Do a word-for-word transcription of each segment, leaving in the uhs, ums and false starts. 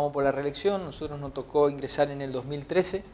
vamos por la reelección. Nosotros nos tocó ingresar en el dos mil trece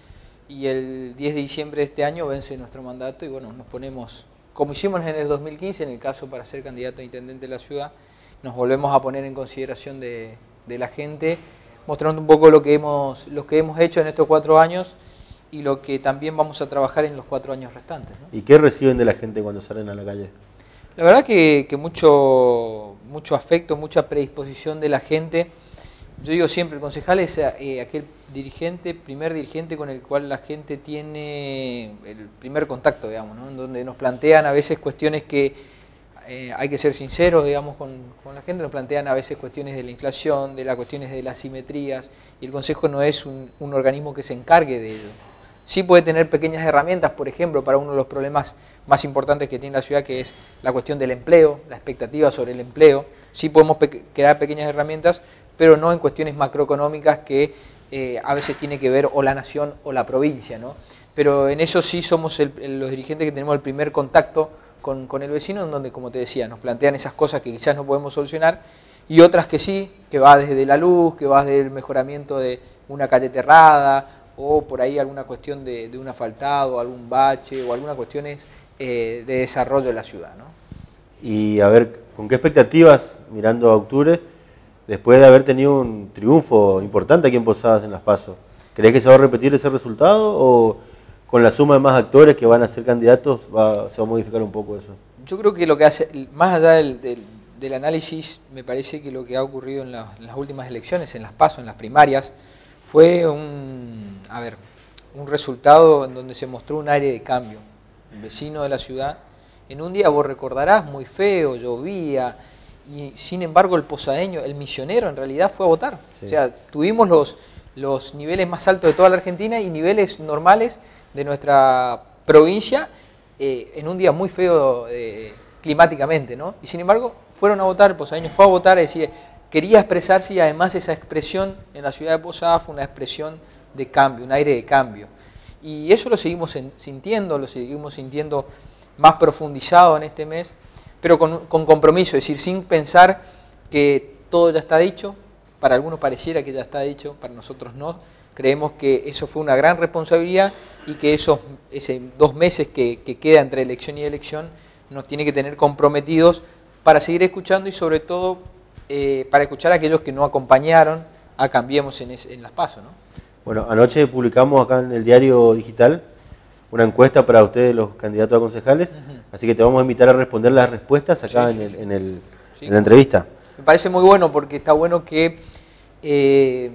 y el diez de diciembre de este año vence nuestro mandato y bueno, nos ponemos, como hicimos en el dos mil quince, en el caso para ser candidato a intendente de la ciudad, nos volvemos a poner en consideración de, de la gente, mostrando un poco lo que, hemos, lo que hemos hecho en estos cuatro años y lo que también vamos a trabajar en los cuatro años restantes, ¿no? ¿Y qué reciben de la gente cuando salen a la calle? La verdad que, que mucho, mucho afecto, mucha predisposición de la gente. Yo digo siempre, el concejal es eh, aquel dirigente, primer dirigente con el cual la gente tiene el primer contacto, digamos, ¿no? En donde nos plantean a veces cuestiones que eh, hay que ser sinceros, digamos, con, con la gente, nos plantean a veces cuestiones de la inflación, de las cuestiones de las simetrías, y el Consejo no es un, un organismo que se encargue de ello. Sí puede tener pequeñas herramientas, por ejemplo, para uno de los problemas más importantes que tiene la ciudad, que es la cuestión del empleo, la expectativa sobre el empleo. Sí podemos pe- crear pequeñas herramientas, pero no en cuestiones macroeconómicas que eh, a veces tiene que ver o la nación o la provincia, ¿no? Pero en eso sí somos el, el, los dirigentes que tenemos el primer contacto con, con el vecino, en donde, como te decía, nos plantean esas cosas que quizás no podemos solucionar, y otras que sí, que va desde la luz, que va desde el mejoramiento de una calle terrada, o por ahí alguna cuestión de, de un asfaltado, algún bache, o algunas cuestiones eh, de desarrollo de la ciudad, ¿no? Y a ver, ¿con qué expectativas, mirando a octubre, después de haber tenido un triunfo importante aquí en Posadas en las PASO? ¿Crees que se va a repetir ese resultado o con la suma de más actores que van a ser candidatos va, se va a modificar un poco eso? Yo creo que lo que hace, más allá del, del, del análisis, me parece que lo que ha ocurrido en, la, en las últimas elecciones, en las PASO, en las primarias, fue un, a ver, un resultado en donde se mostró un aire de cambio. El vecino de la ciudad, en un día vos recordarás, muy feo, llovía, y sin embargo el posadeño, el misionero en realidad fue a votar. Sí. O sea, tuvimos los, los niveles más altos de toda la Argentina y niveles normales de nuestra provincia eh, en un día muy feo eh, climáticamente, ¿no? Y sin embargo fueron a votar, el posadeño fue a votar, es decir, quería expresarse y además esa expresión en la ciudad de Posadas fue una expresión de cambio, un aire de cambio. Y eso lo seguimos sintiendo, lo seguimos sintiendo más profundizado en este mes, pero con, con compromiso, es decir, sin pensar que todo ya está dicho. Para algunos pareciera que ya está dicho, para nosotros no. Creemos que eso fue una gran responsabilidad y que esos ese dos meses que, que queda entre elección y elección nos tiene que tener comprometidos para seguir escuchando y sobre todo eh, para escuchar a aquellos que no acompañaron a Cambiemos en, es, en las PASO, ¿no? Bueno, anoche publicamos acá en el diario digital una encuesta para ustedes, los candidatos a concejales, uh-huh. Así que te vamos a invitar a responder las respuestas acá sí, en, sí, el, en, el, sí, en la entrevista. Me parece muy bueno porque está bueno que eh,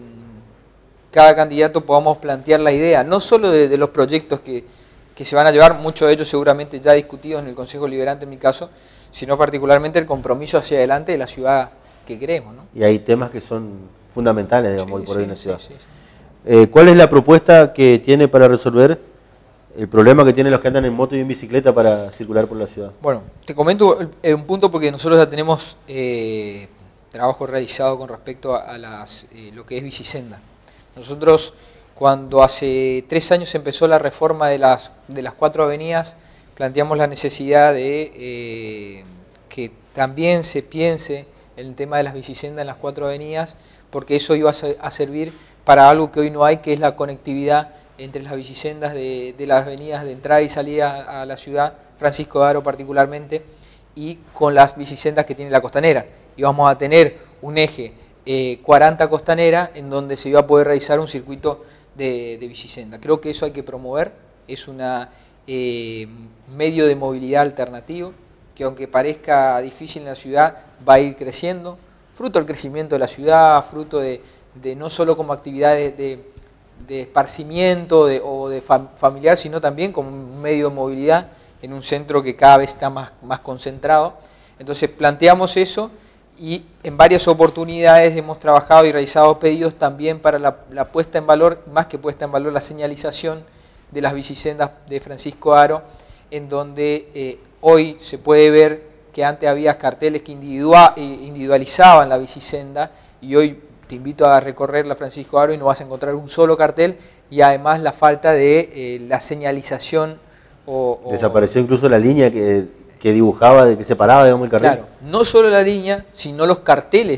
cada candidato podamos plantear la idea, no solo de, de los proyectos que, que se van a llevar, muchos de ellos seguramente ya discutidos en el Consejo Liberante en mi caso, sino particularmente el compromiso hacia adelante de la ciudad que queremos, ¿no? Y hay temas que son fundamentales, digamos, sí, hoy por hoy en la ciudad. Sí, sí, sí. Eh, ¿Cuál es la propuesta que tiene para resolver el problema que tienen los que andan en moto y en bicicleta para circular por la ciudad? Bueno, te comento un punto porque nosotros ya tenemos eh, trabajo realizado con respecto a, a las, eh, lo que es bicisenda. Nosotros, cuando hace tres años empezó la reforma de las, de las cuatro avenidas, planteamos la necesidad de eh, que también se piense en el tema de las bicisendas en las cuatro avenidas, porque eso iba a, a servir para algo que hoy no hay, que es la conectividad entre las bicisendas de, de las avenidas de entrada y salida a la ciudad, Francisco de Aro particularmente, y con las bicisendas que tiene la costanera. Y vamos a tener un eje eh, cuarenta costanera en donde se iba a poder realizar un circuito de, de bicisenda. Creo que eso hay que promover, es un eh, medio de movilidad alternativo, que aunque parezca difícil en la ciudad, va a ir creciendo, fruto del crecimiento de la ciudad, fruto de, de no solo como actividades de, de esparcimiento de, o de fam, familiar, sino también como un medio de movilidad en un centro que cada vez está más, más concentrado. Entonces planteamos eso y en varias oportunidades hemos trabajado y realizado pedidos también para la, la puesta en valor, más que puesta en valor, la señalización de las bicisendas de Francisco Aro, en donde eh, hoy se puede ver que antes había carteles que individua, individualizaban la bicisenda y hoy te invito a recorrer la Francisco Aro y no vas a encontrar un solo cartel y además la falta de eh, la señalización. O, o, Desapareció incluso la línea que, que dibujaba, que separaba, digamos, el cartel. Claro, no solo la línea, sino los carteles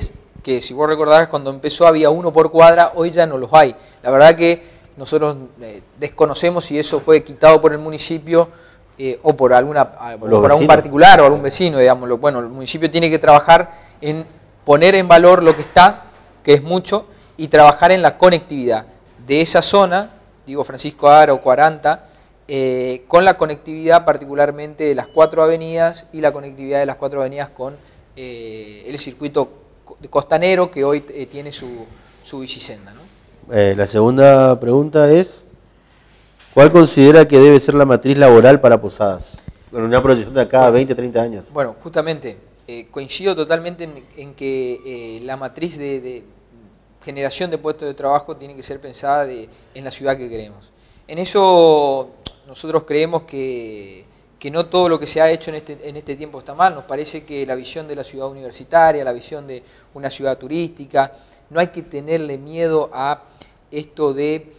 que si vos recordás cuando empezó había uno por cuadra, hoy ya no los hay. La verdad que nosotros eh, desconocemos si eso fue quitado por el municipio eh, o por alguna por, por algún particular o algún vecino, digámoslo. Bueno, el municipio tiene que trabajar en poner en valor lo que está, que es mucho, y trabajar en la conectividad de esa zona, digo Francisco Aro, cuarenta, eh, con la conectividad particularmente de las cuatro avenidas y la conectividad de las cuatro avenidas con eh, el circuito costanero que hoy eh, tiene su, su bicisenda, ¿no? Eh, la segunda pregunta es, ¿cuál considera que debe ser la matriz laboral para Posadas? Con una proyección de acá a veinte, treinta años. Bueno, justamente, eh, coincido totalmente en, en que eh, la matriz de, de generación de puestos de trabajo tiene que ser pensada de, en la ciudad que queremos. En eso nosotros creemos que, que no todo lo que se ha hecho en este, en este tiempo está mal. Nos parece que la visión de la ciudad universitaria, la visión de una ciudad turística, no hay que tenerle miedo a esto de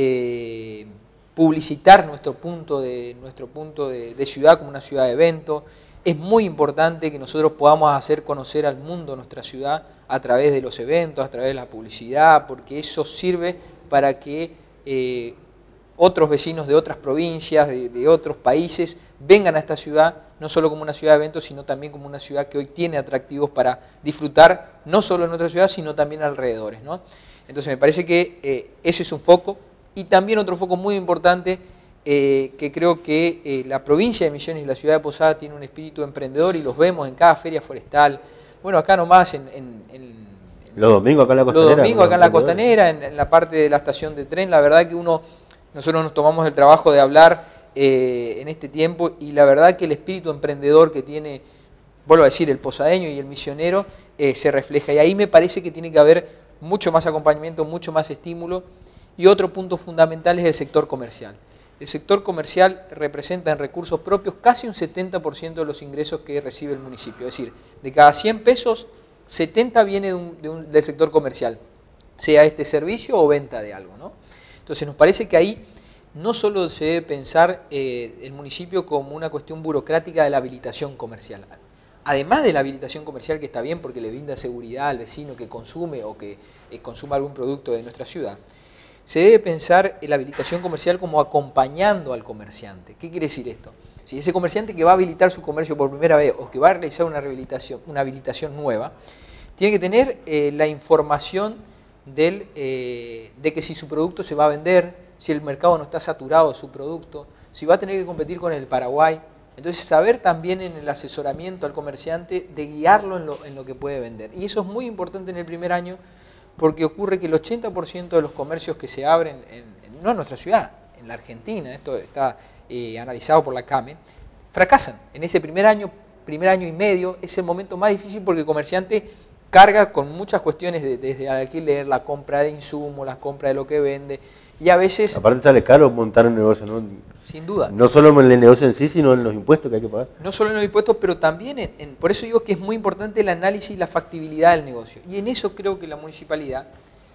eh, publicitar nuestro punto, de, nuestro punto de, de ciudad como una ciudad de evento. Es muy importante que nosotros podamos hacer conocer al mundo nuestra ciudad a través de los eventos, a través de la publicidad, porque eso sirve para que eh, otros vecinos de otras provincias, de, de otros países, vengan a esta ciudad, no solo como una ciudad de eventos, sino también como una ciudad que hoy tiene atractivos para disfrutar, no solo en nuestra ciudad, sino también alrededores, ¿no? Entonces me parece que eh, ese es un foco, y también otro foco muy importante, eh, que creo que eh, la provincia de Misiones y la ciudad de Posadas tiene un espíritu emprendedor, y los vemos en cada feria forestal, bueno, acá nomás en... en, en los domingos acá en la costanera. Los domingos acá en la costanera, en, en la parte de la estación de tren, la verdad que uno... Nosotros nos tomamos el trabajo de hablar eh, en este tiempo, y la verdad que el espíritu emprendedor que tiene, vuelvo a decir, el posadeño y el misionero eh, se refleja. Y ahí me parece que tiene que haber mucho más acompañamiento, mucho más estímulo. Y otro punto fundamental es el sector comercial. El sector comercial representa en recursos propios casi un setenta por ciento de los ingresos que recibe el municipio. Es decir, de cada cien pesos, setenta viene de un, de un, del sector comercial, sea este servicio o venta de algo, ¿no? Entonces nos parece que ahí no solo se debe pensar eh, el municipio como una cuestión burocrática de la habilitación comercial. Además de la habilitación comercial, que está bien porque le brinda seguridad al vecino que consume o que eh, consuma algún producto de nuestra ciudad, se debe pensar en la habilitación comercial como acompañando al comerciante. ¿Qué quiere decir esto? Si ese comerciante que va a habilitar su comercio por primera vez o que va a realizar una, rehabilitación, una habilitación nueva, tiene que tener eh, la información Del, eh, de que si su producto se va a vender, si el mercado no está saturado de su producto, si va a tener que competir con el Paraguay. Entonces saber también en el asesoramiento al comerciante de guiarlo en lo, en lo que puede vender. Y eso es muy importante en el primer año, porque ocurre que el ochenta por ciento de los comercios que se abren, en, en, no en nuestra ciudad, en la Argentina, esto está eh, analizado por la CAME, fracasan. En ese primer año, primer año y medio es el momento más difícil, porque el comerciante carga con muchas cuestiones de, desde el alquiler, la compra de insumos, la compra de lo que vende, y a veces... Aparte sale caro montar un negocio, ¿no? Sin duda. No solo en el negocio en sí, sino en los impuestos que hay que pagar. No solo en los impuestos, pero también, en, en, por eso digo que es muy importante el análisis y la factibilidad del negocio. Y en eso creo que la municipalidad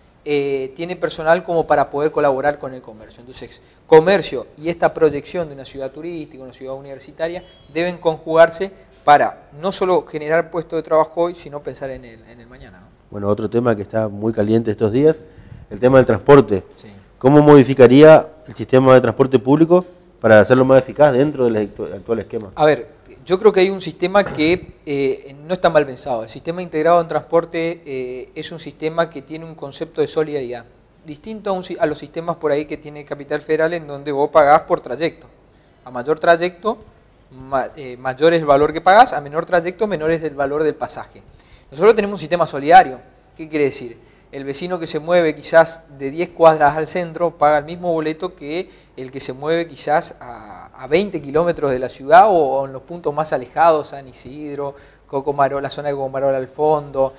eh, tiene personal como para poder colaborar con el comercio. Entonces, comercio y esta proyección de una ciudad turística, una ciudad universitaria, deben conjugarse para no solo generar puestos de trabajo hoy, sino pensar en el, en el mañana, ¿no? Bueno, otro tema que está muy caliente estos días, el tema del transporte. Sí. ¿Cómo modificaría el sistema de transporte público para hacerlo más eficaz dentro del actual esquema? A ver, yo creo que hay un sistema que eh, no está mal pensado. El sistema integrado en transporte eh, es un sistema que tiene un concepto de solidaridad, distinto a, un, a los sistemas por ahí que tiene Capital Federal, en donde vos pagás por trayecto. A mayor trayecto, Ma, eh, mayor es el valor que pagás, a menor trayecto, menor es el valor del pasaje. Nosotros tenemos un sistema solidario. ¿Qué quiere decir? El vecino que se mueve quizás de diez cuadras al centro paga el mismo boleto que el que se mueve quizás a, a veinte kilómetros de la ciudad, o, o en los puntos más alejados, San Isidro, Cocomarol, la zona de Cocomarol al fondo,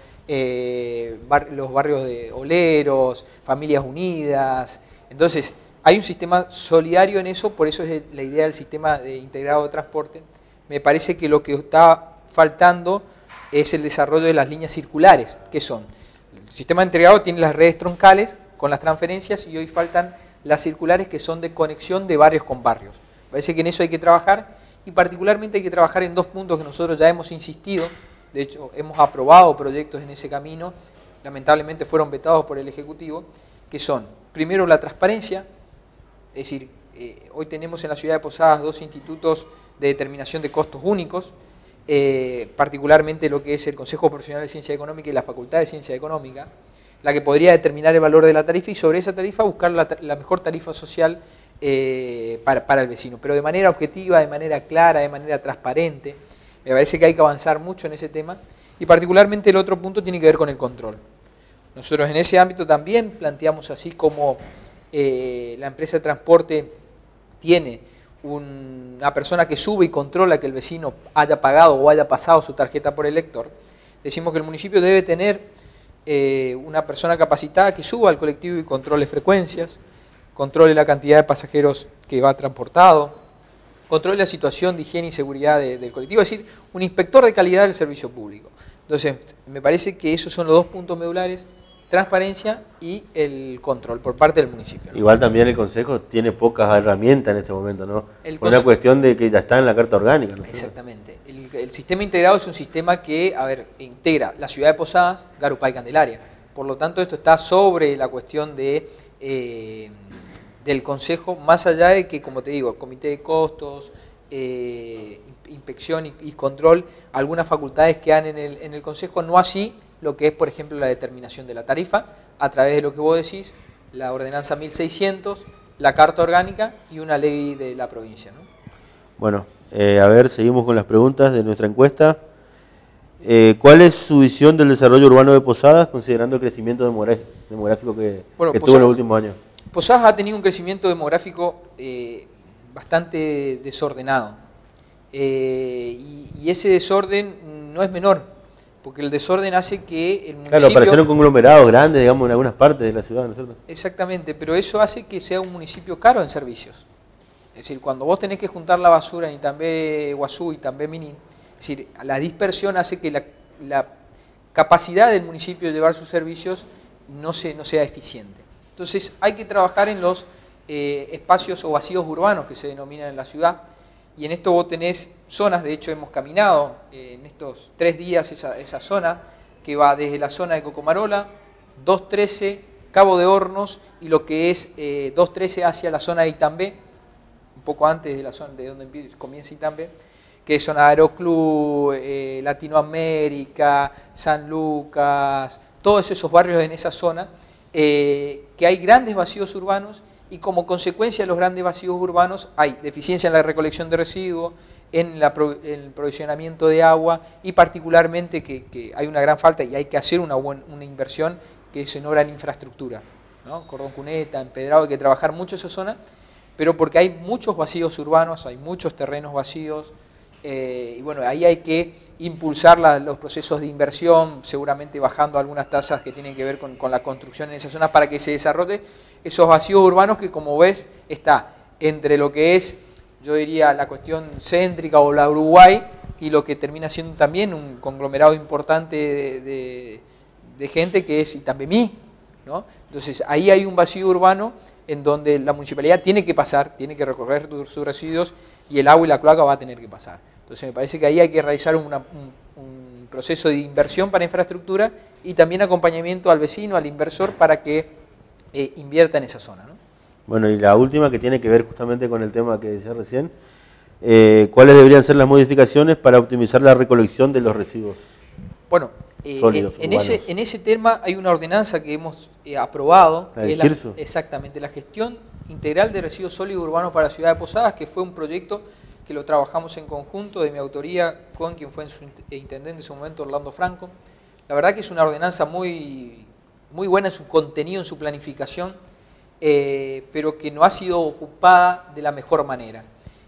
eh, bar, los barrios de Oleros, Familias Unidas. Entonces, hay un sistema solidario en eso, por eso es la idea del sistema de integrado de transporte. Me parece que lo que está faltando es el desarrollo de las líneas circulares, que son, el sistema integrado tiene las redes troncales con las transferencias, y hoy faltan las circulares, que son de conexión de barrios con barrios. Me parece que en eso hay que trabajar, y particularmente hay que trabajar en dos puntos que nosotros ya hemos insistido. De hecho, hemos aprobado proyectos en ese camino, lamentablemente fueron vetados por el Ejecutivo, que son, primero, la transparencia, es decir, eh, hoy tenemos en la ciudad de Posadas dos institutos de determinación de costos únicos, eh, particularmente lo que es el Consejo Profesional de Ciencia Económica y la Facultad de Ciencia Económica, la que podría determinar el valor de la tarifa y sobre esa tarifa buscar la, la mejor tarifa social eh, para, para el vecino, pero de manera objetiva, de manera clara, de manera transparente. Me parece que hay que avanzar mucho en ese tema y particularmente el otro punto tiene que ver con el control. Nosotros en ese ámbito también planteamos, así como eh, la empresa de transporte tiene un, una persona que sube y controla que el vecino haya pagado o haya pasado su tarjeta por el lector, decimos que el municipio debe tener Eh, una persona capacitada que suba al colectivo y controle frecuencias, controle la cantidad de pasajeros que va transportado, controle la situación de higiene y seguridad de, del colectivo, es decir, un inspector de calidad del servicio público. Entonces, me parece que esos son los dos puntos medulares, transparencia y el control por parte del municipio, ¿no? Igual también el Consejo tiene pocas herramientas en este momento, ¿no? El Una cuestión de que ya está en la Carta Orgánica, ¿no? Exactamente. El, el sistema integrado es un sistema que, a ver, integra la ciudad de Posadas, Garupá y Candelaria. Por lo tanto, esto está sobre la cuestión de, eh, del Consejo, más allá de que, como te digo, el Comité de Costos, eh, inspección y, y control, algunas facultades quedan en el, en el Consejo, no así lo que es, por ejemplo, la determinación de la tarifa, a través de lo que vos decís, la ordenanza mil seiscientos, la Carta Orgánica y una ley de la provincia, ¿no? Bueno, eh, a ver, seguimos con las preguntas de nuestra encuesta. Eh, ¿Cuál es su visión del desarrollo urbano de Posadas, considerando el crecimiento demográfico que, bueno, que Posadas, tuvo en los últimos años? Posadas ha tenido un crecimiento demográfico eh, bastante desordenado, eh, y, y ese desorden no es menor, porque el desorden hace que el municipio... Claro, aparecieron conglomerados grandes, digamos, en algunas partes de la ciudad, ¿no es cierto? Exactamente, pero eso hace que sea un municipio caro en servicios. Es decir, cuando vos tenés que juntar la basura en Itambé, Guazú, Itambé, Minín, es decir, la dispersión hace que la, la capacidad del municipio de llevar sus servicios no, se, no sea eficiente. Entonces hay que trabajar en los eh, espacios o vacíos urbanos que se denominan en la ciudad, y en esto vos tenés zonas, de hecho hemos caminado eh, en estos tres días esa, esa zona, que va desde la zona de Cocomarola, dos trece, Cabo de Hornos, y lo que es eh, dos trece hacia la zona de Itambé, un poco antes de la zona de donde empieza, comienza Itambé, que es zona de Aeroclub, eh, Latinoamérica, San Lucas, todos esos barrios en esa zona, eh, que hay grandes vacíos urbanos, y como consecuencia de los grandes vacíos urbanos hay deficiencia en la recolección de residuos, en, la, en el provisionamiento de agua, y particularmente que, que hay una gran falta y hay que hacer una, buena, una inversión que es en obra en infraestructura, ¿no? Cordón Cuneta, Empedrado, hay que trabajar mucho esa zona, pero porque hay muchos vacíos urbanos, hay muchos terrenos vacíos, eh, y bueno, ahí hay que impulsar la, los procesos de inversión, seguramente bajando algunas tasas que tienen que ver con, con la construcción en esas zonas para que se desarrolle esos vacíos urbanos que, como ves, está entre lo que es, yo diría, la cuestión céntrica o la Uruguay y lo que termina siendo también un conglomerado importante de, de, de gente que es Itambemí, ¿no? Entonces ahí hay un vacío urbano en donde la municipalidad tiene que pasar, tiene que recorrer sus residuos y el agua y la cloaca va a tener que pasar. Entonces me parece que ahí hay que realizar una, un, un proceso de inversión para infraestructura y también acompañamiento al vecino, al inversor, para que eh, invierta en esa zona, ¿no? Bueno, y la última, que tiene que ver justamente con el tema que decía recién, eh, ¿cuáles deberían ser las modificaciones para optimizar la recolección de los residuos? Bueno, eh, en, en, ese, en ese tema hay una ordenanza que hemos eh, aprobado, ¿La que es la, exactamente, la gestión integral de residuos sólidos urbanos para la ciudad de Posadas, que fue un proyecto que lo trabajamos en conjunto, de mi autoría, con quien fue en su intendente en su momento, Orlando Franco. La verdad que es una ordenanza muy, muy buena en su contenido, en su planificación, eh, pero que no ha sido ocupada de la mejor manera.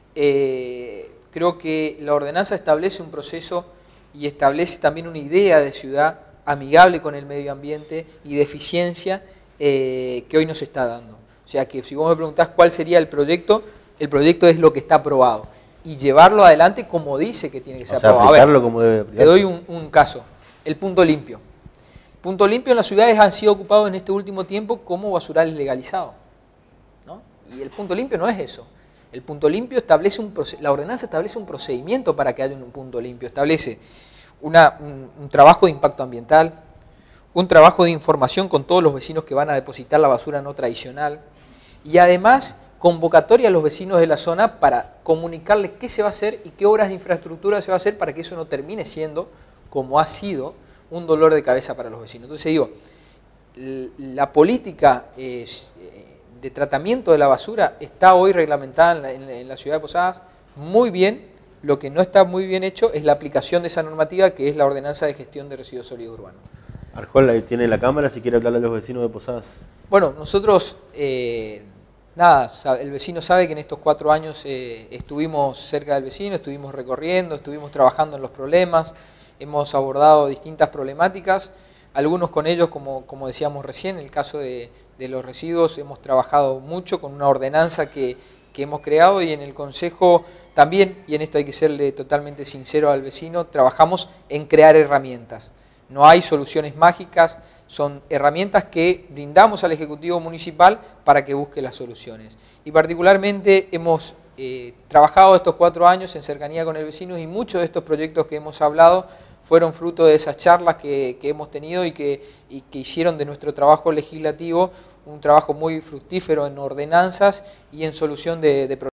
Eh, creo que la ordenanza establece un proceso y establece también una idea de ciudad amigable con el medio ambiente y de eficiencia eh, que hoy nos está dando. O sea que si vos me preguntás cuál sería el proyecto, el proyecto es lo que está aprobado. Y llevarlo adelante como dice que tiene que ser o sea, aprobado. aplicarlo A ver, como debe aplicarse. Te doy un, un caso, el punto limpio. Punto limpio en las ciudades han sido ocupados en este último tiempo como basurales legalizados, ¿no? Y el punto limpio no es eso. El punto limpio establece un la ordenanza establece un procedimiento para que haya un punto limpio. Establece una, un, un trabajo de impacto ambiental, un trabajo de información con todos los vecinos que van a depositar la basura no tradicional y además convocatoria a los vecinos de la zona para comunicarles qué se va a hacer y qué obras de infraestructura se va a hacer para que eso no termine siendo, como ha sido, un dolor de cabeza para los vecinos. Entonces digo, la política eh, de tratamiento de la basura está hoy reglamentada en la, en, en la ciudad de Posadas muy bien. Lo que no está muy bien hecho es la aplicación de esa normativa, que es la ordenanza de gestión de residuos sólidos urbanos. Arjol, ahí tiene la cámara si quiere hablarle a los vecinos de Posadas. Bueno, nosotros, eh, nada, el vecino sabe que en estos cuatro años eh, estuvimos cerca del vecino, estuvimos recorriendo, estuvimos trabajando en los problemas, hemos abordado distintas problemáticas, algunos con ellos, como, como decíamos recién, en el caso de, de los residuos, hemos trabajado mucho con una ordenanza que, que hemos creado y en el Consejo también, y en esto hay que serle totalmente sincero al vecino, trabajamos en crear herramientas. No hay soluciones mágicas, son herramientas que brindamos al Ejecutivo Municipal para que busque las soluciones. Y particularmente hemos eh, trabajado estos cuatro años en cercanía con el vecino y muchos de estos proyectos que hemos hablado fueron fruto de esas charlas que, que hemos tenido y que, y que hicieron de nuestro trabajo legislativo un trabajo muy fructífero en ordenanzas y en solución de, de problemas.